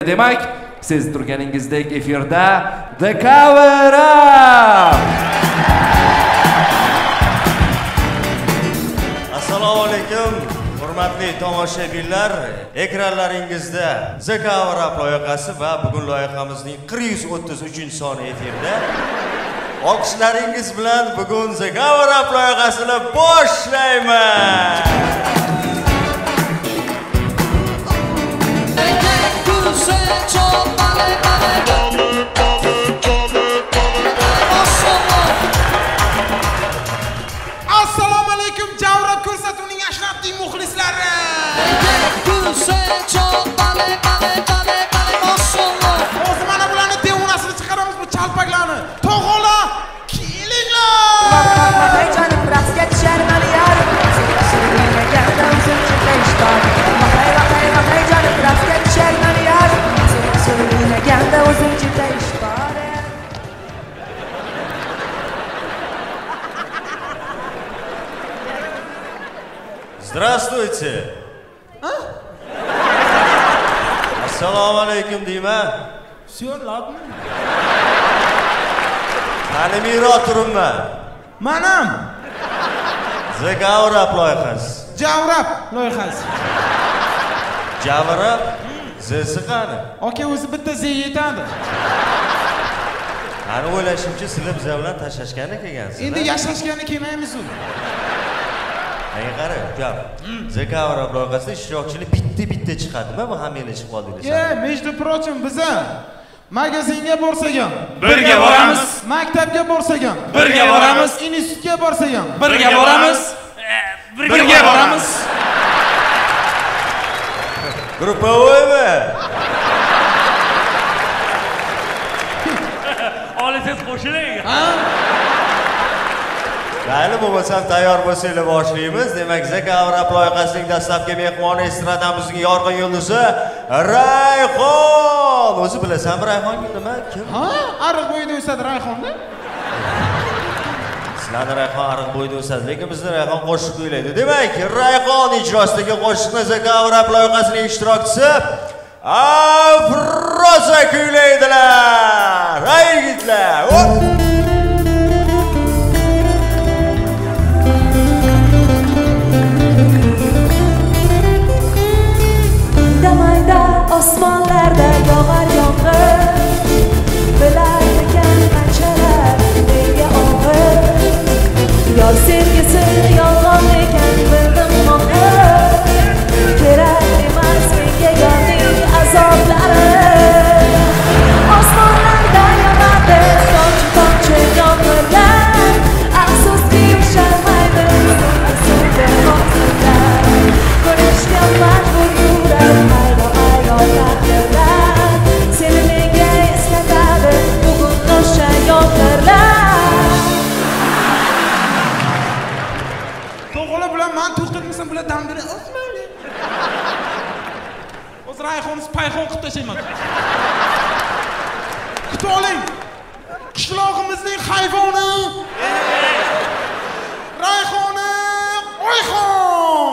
Demak, siz turganingizdek efirda The Cover Up. Assalomu alaykum, hurmatli tomoshabinlar. Ekranlaringizda The Cover Up loyihasi va bugun loyihamizning 133-soni efirda. Olqishlaringiz bilan bugun The Cover Up loyihasini boshlaymiz. Assalomu alaykum, Javrab ko'rsatuvining ashrafli muxlislari. Hozir mana bularni devonasini chiqaramiz, bu chalpaklarni. Tog'ola, kelinglar. Jonim raqsga tushar mani yarim. Jonim raqsga tushar mani yarim. So'raganda o'zim juda ish bor. Здравствуйте. Assalomu alaykum deyman. Всё, ладно. Tanimiyroq turibman. Manam The Cover Up loyihasi. Javrab loyihasi. Javrab Z'si qani? Aka o'zi bitta Z yetadi. Qani o'ylashimcha sizlar biz bilan tashlashgani kelgansiz. Endi yashashgani kelmaymiz u. Menga qara, gap. The Cover Up loyihasida ishtirokchilar bitta chiqadimi? Bu hammalar chiqib qoldinglar. Между прочим, biza magazinga borsak ham Birga boramiz. maktabga borsak ham Birga boramiz. institutga borsak ham Birga boramiz. Birga boramiz. Gruppovoymi? Olasiz qo'shiling. Mayli, bo'lmasam tayyor bo'lsanglar boshlaymiz. Demak, The Cover Up loyihasining dastlabki mehmoni estradamizning yorqin yulduzi Rayhon. O'zi bilasanmi Rayhon nima? Kim? Ha, ariq bo'yida o'sadi Rayhonda. Sizlarni Rayhon ariq bo'yida o'sadi, lekin bizni Rayhon qo'shiq kuylaydi. Demak, Rayhon ijrosidagi qo'shiqni The Cover Up loyihasining ishtirokchisi Afroza kuylaydilar. Hay yigitlar. Osmonlarda yog'ar yomg'ir, bilarmikan qanchalar menga og'ir. Yor sevgisi yolg'on ekan bildim oxir. Kerak emas menga yorning azoblari. Osmonlarda yog'ardi tomchi yomg'irlar. Afsuski ushalmaydi suvga oqsizlar. Ko'rishga majbur yuragim. Seni menga eslatadi bugun o'sha yomg'irlar. Tog'ola bilan men to'xtatmasam bular damdini o'tmaydi. O'z Rayhonsiz payxon qilib tashlayman. Kutib oling. Qishlog'imizning hayvoni. Rayhoni, Oyxon.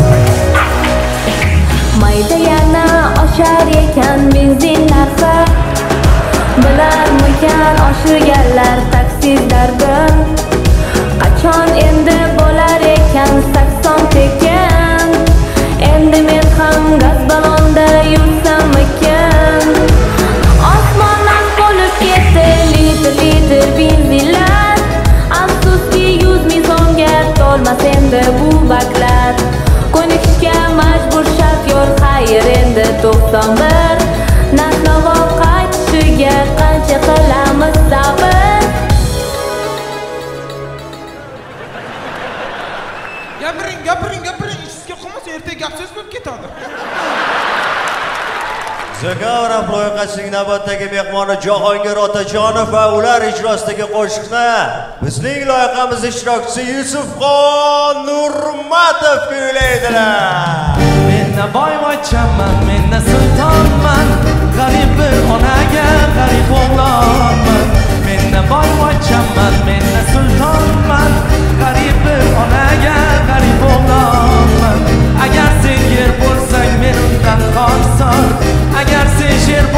Mayda yana oshar ekan benzin narxi. Bilarmikan oshirganlar taksilarni. Qachon endi bo'lar ekan 80 tekin. Endi men ham gaz balonda yursamikin. Osmondan bo'lib ketdi litr benzinlar. Afsuski 100 mizonga to'lmas endi bu baklar. Ko'nikishga majbur shofyor, xayr endi 91. Narx-navo qaytishiga qancha qilamiz sabr. Gapiring, sizga qolmasa ertaga gap so'z bo'lib ketadi. The Cover Up loyihasining navbatdagi mehmoni Jahongir Otajonov va ular ijrosidagi qo'shiqni bizning loyihamiz ishtirokchisi Yusufxon Nurmatov kuylaydilar. Men boyvachchaman, men sultonman, g'arib bir onaga g'arib o'g'lonman. Men boyvachchaman, men sultonman, g'arib bir onaga g'arib o'g'lonman. Agar sen yer bo'lsang men undan xorson, agar sen sher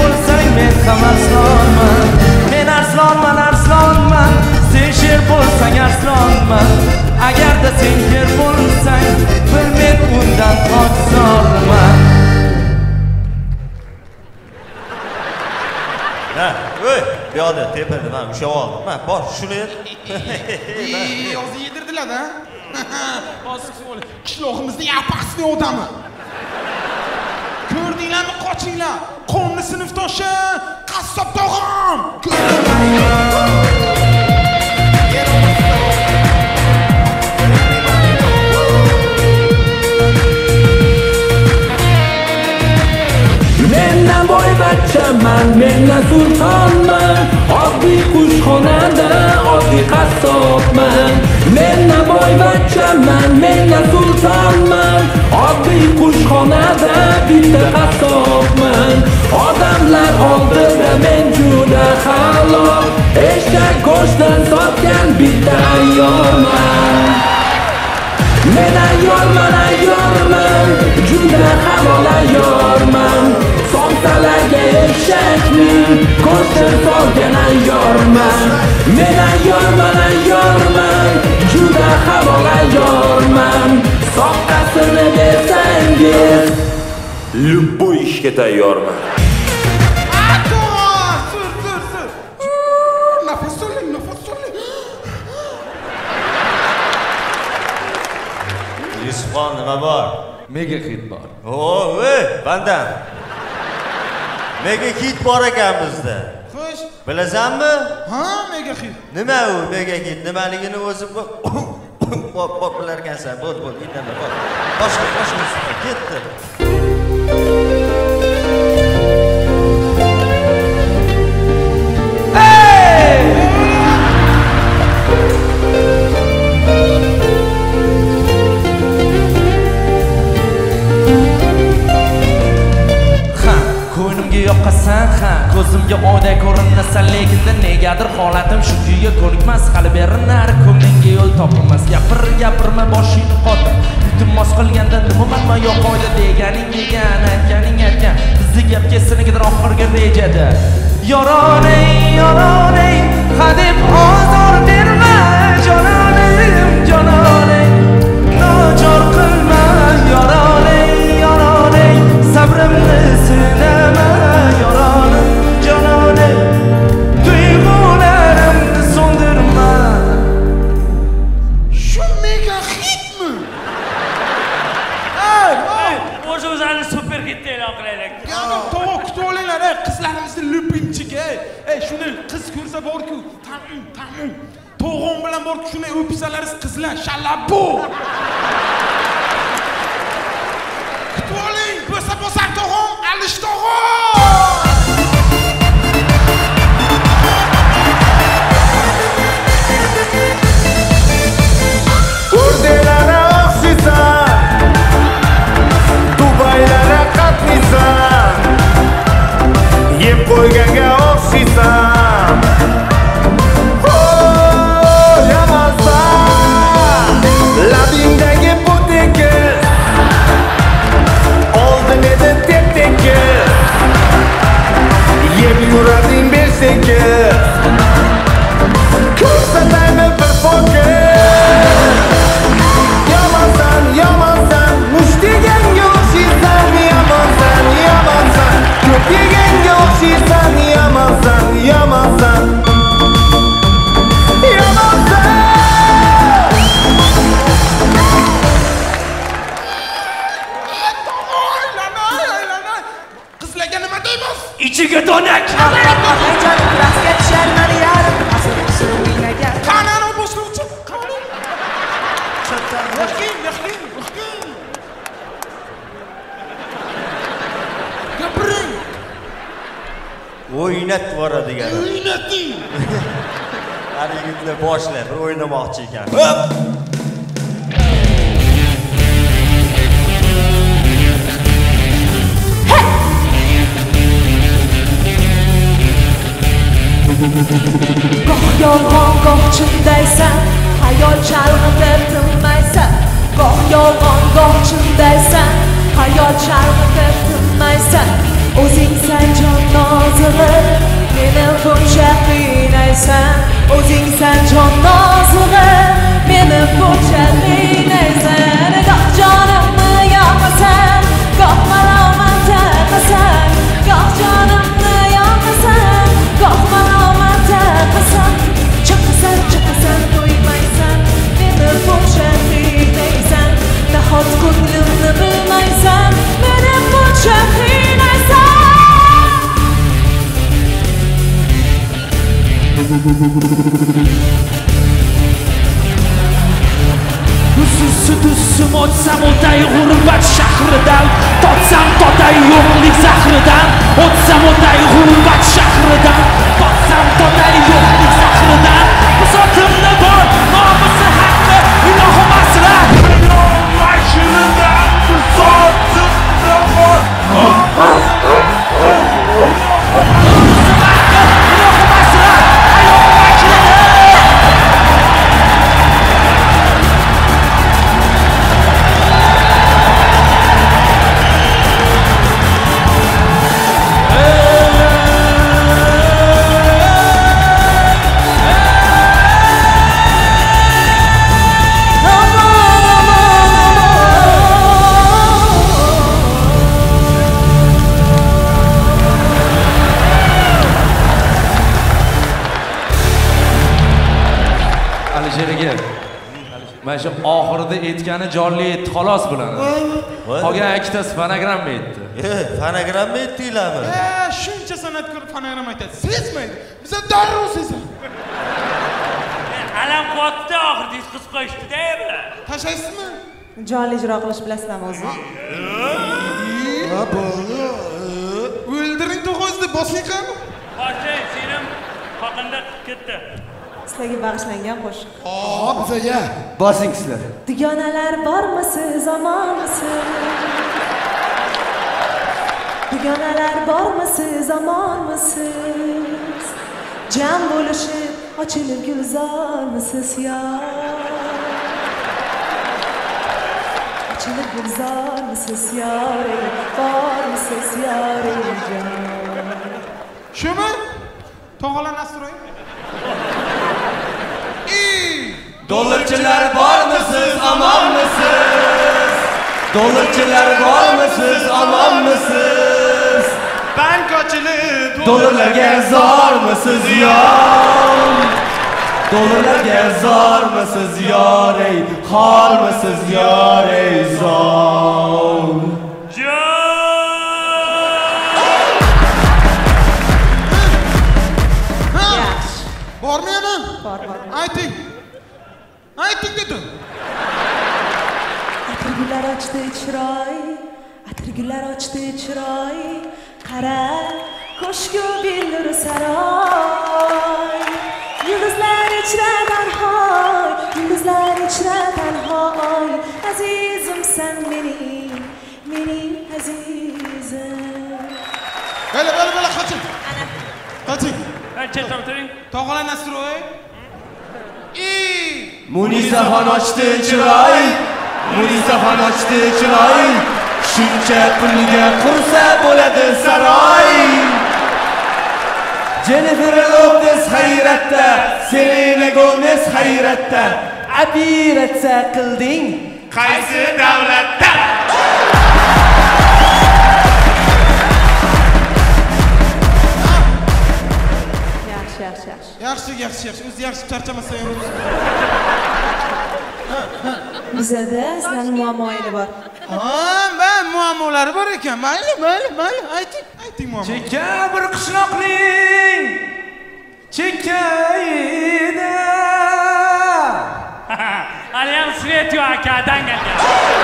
ham arslonman. Men arslonman, arslonman. Sen sher bo'lsang arslonman. Agarda sen yer bo'lsang, bir men undan qochsorman. Ha, voy, bu yoqda tepada men ushlab oldim. Men bor, shuni yer. Yo'q, yedirdilar-da. Hozir qishlog'imizni yapaqsini odami. Ko'rdinglarmi, qochinglar. Qonni sinfdoshi, qassob tog'am. Mendan boyvachchaman, mendan sultonman. Oddiy qushxonada oddiy qassobman. Mendan boyvachchaman, mendan sultonman. Oddiy qushxonada bitta qassobman. Odamlar oldida men juda halol. Eshak go'shtdan sotgan bitta ayyorman. Men ayyorman, ayyorman. Juda halol ayyorman. Somsalarga eshakning go'shtini solgan ayyorman. Men ayyorman, ayyorman. Juda halol ayyorman. Soqqasini bersangiz, любой ishga tayyorman. Nafas oling, nafas oling. Yusufxon nima bor? Mega hit bor. Voy, bandam. Mega hit bor ekan bizda. Xo'sh. Bilasanmi? Ha, mega hit. Nima u mega hit? Nimaligini o'zi bor bilar ekansan. Bo'l, indamay bor. Boshqa ketdi. Yoqasan ha, ko'zimga oyday ko'rinasan, lekin negadir holatim shu kuyga ko'nikmas. Hali berinar ko'nglingga yo'l topilmas. Gapirma boshingni qotir. Iltimos qilganda nimaman yo'q oyda deganing degan, aytganing aytgan. Bizni gapga sinigidir oxirgi rejada. Yoroney, hadeb ozor berma, jononim, jononim. Nochor qilma, yoroney, sabrimni sinama. Qizlarimizni lupinchiga, shuni qiz ko'rsa bor-ku, tamim. To'g'on bilan bor-ku, shuni o'psalaringiz qizlar, shalabbo. Kutib oling, bo'lsa to'g'on, alish to'g'on. Urdelana oqsisan, Dubaylara qatnaysan. Yeb qo'yganga o'xshaysan. Oh, yamansan. Labingdagi bu tekis. Oldin edi tep-tekis. Yeb yurading besh-tekis. Ko'rsataymi bir fokus. Yamansan, mush deganga o'xshaysan. Yamansan, ko'p deganga o'xshaysan. Yamansan. Qizlarga nima deymiz? Ichiga donak. Rastga tusharmani yarim, asl o'ynagan. Qanani boshlovchi? Qani? Yaxin. Gapiring. O'ynat boradigan. O'ynating. Har yigitlar boshlar, bir o'ynamoqchi ekan. Hop! Goh yolg'on, goh chin-daysan, hayol chalg'itib tinmaysan. Goh yolg'on, goh chin-daysan, hayol chalg'itib tinmaysan. O'zingsan jon nozig'i, qiynaysan jon nozug'i meni buncha qiynaysan goh jonimni yoqasan goh malomat qilasan goh jonimni yoqasan goh malomat qilasan chiqasan qo'ymaysan meni buncha qiynaysan nahot ko'nglimni bilmaysan meni buncha qiynaysan Dussum o'tsam o'tay g'urbat shahridan totsam totay yo'qlik zahridan o'tsam o'tay g'urbat shahridan totsam totay yo'qlik zahridan bisotimni bor nomusi haqqi ilohim asra mashinadan bisotimni bor mana shu oxirida aytgani jonli aytdi xolos bularni. Qolgan ikkitasi fonogramma aytdi. Fonogramma aytdinglarmi? Shuncha san'atkor fonogramma aytadi. Sezmaydi. Biz darrov sezamiz. Alam qotdi oxirida qizib qo'yishdi-da bular. Tashlaysizmi? Jonli ijro qilish bilasizmi o'zi? O'ldiring to'g'izdi, bosing qani? Boshlang, senim haqinda ketdi. Sizlarga bag'ishlangan qo'shiq. Bizaga. Bosing sizlar. Dugonalar bormisiz, omonmisiz? Dugonalar bormisiz, omonmisiz? Jam bo'lishib, ochilib gulzormisiz yo? Ochilib gulzormisiz yoring? Bormisiz yoring jon? Shumi? Tog'alar Nasroy. Dollarchilar bormisiz, omonmisiz? Dollarchilar bormisiz, omonmisiz? Bank ochilib, Dollarlarga zormisiz yor? Dollarlarga zormisiz yor ey? Xormisiz yor ey zor? bormi yana? Bor. Ayting. Ayting dedim. Atirgullar ochdi chiroy, atirgullar ochdi chiroy, qara ko'shku billur saroy. Yulduzlar ichra tanhoy, yulduzlar ichra tanhoy, azizimsan mening azizim. Bela qoching. Qoching. Chetdan o'tiring. Tog'alar Nasroy. Munisaxon ochdi chiroy, Munisaxon ochdi chiroy, shuncha pulga qursa bo'ladi saroy. Jennifer Lopez hayratda, Selena Gomez hayratda, operatsiya qilding qaysi davlatda? Yaxshi. O'zi yaxshi charchamasa ham. Bizda sizlarning muammoingiz bor. Men muammolari bor ekan. Mayli. Ayting muammo. Chekka bir qishloqning chekkayida. Hali ham Svet yo akadan kelgan.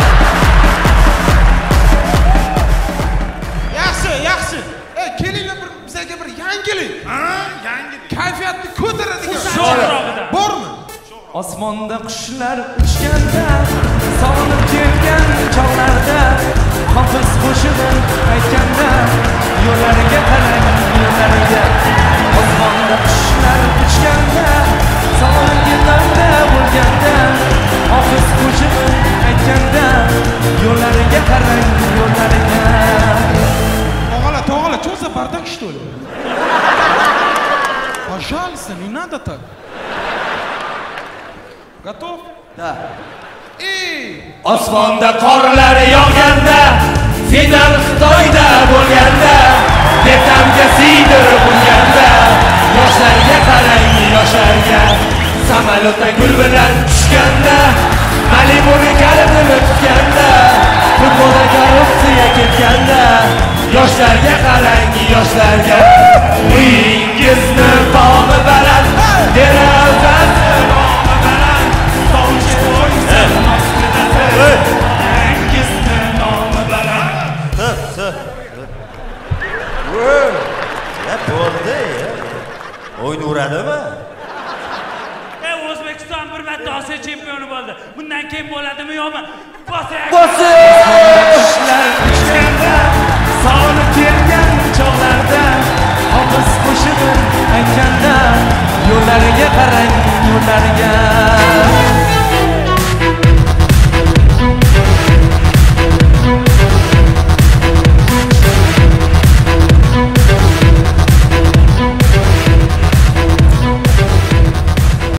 Yaxshi. Kelinglar bizga bir yangilik. Yangilik. Kayfiyatni ko'taradigan. Sho'rog'ida. Bormi? Osmonda qushlar uchganda, sog'inib kelgan chog'larda, hofiz qo'shig'i aytganda, yo'llariga qarang, yo'llariga. Osmonda qushlar uchganda, sog'inib kelganda bo'lganda, hofiz qo'shig'i aytganda, yo'llariga qarang, yo'llariga. Tog'ala, cho'za bardak что ли? Пожалуйста, не надо так. Готов? Da. Osmonda qorlar yog'ganda, final Xitoyda bo'lganda, Vyetnamga siydirib bo'lganda, yoshlarga qarang, yoshlarga samolyotda gul bilan tushganda, Malibu'ni kalitini tutganda, futbolda korrupsiya ketganda, yoshlarga qarang, yoshlarga uyingizni tog'i baland, derazasi tog'i baland, sovchi qo'ysin yangizni nomi baland. Ya bo'ldi. O'yin uradimi? O'zbekiston bir marta Osiyo chempioni bo'ldi. Bundan keyin bo'ladimi yo'qmi? Bosing! Qushlar uchganda, solib kelgan chog'larda, oqiz qo'shig'i aytganda, yo'llariga qarang, yo'llariga